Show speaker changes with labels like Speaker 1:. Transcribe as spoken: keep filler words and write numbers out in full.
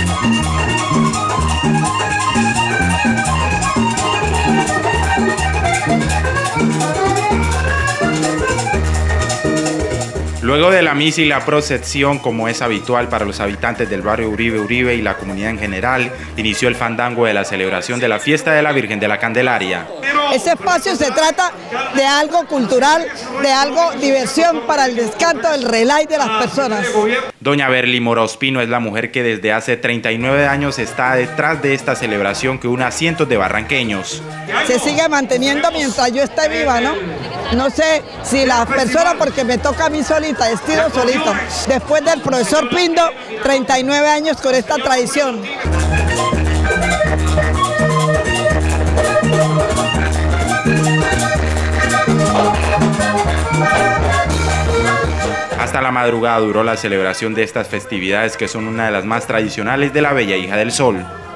Speaker 1: Luego de la misa y la procesión, como es habitual para los habitantes del barrio Uribe Uribe y la comunidad en general, inició el fandango de la celebración de la fiesta de la Virgen de la Candelaria.
Speaker 2: Ese espacio se trata de algo cultural, de algo diversión para el descanso, el relay de las personas.
Speaker 1: Doña Berly Mora Ospino es la mujer que desde hace treinta y nueve años está detrás de esta celebración que une a cientos de barranqueños.
Speaker 2: Se sigue manteniendo mientras yo esté viva, ¿no? No sé si las personas, porque me toca a mí solita, estilo solito. Después del profesor Pindo, treinta y nueve años con esta tradición.
Speaker 1: Hasta la madrugada duró la celebración de estas festividades que son una de las más tradicionales de la Bella Hija del Sol.